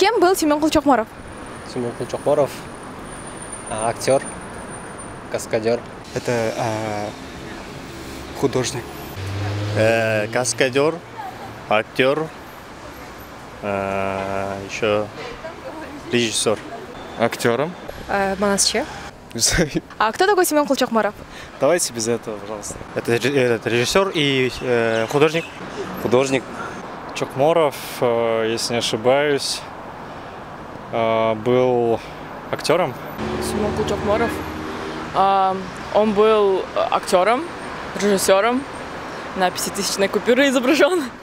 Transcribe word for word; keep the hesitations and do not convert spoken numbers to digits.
Кем был Семен Кулчокморов? Семен Кулчокморов актер, каскадер. Это а, художник. Э, каскадер, актер, а, еще режиссер. Актером. Манасче. А кто такой Семен Кулчокморов? Давайте без этого, пожалуйста. Это, это режиссер и э, художник. Художник. Чокморов, э, если не ошибаюсь, э, был актером. Семен Кулчокморов. А, он был актером, режиссером, на пятитысячной купюре изображен.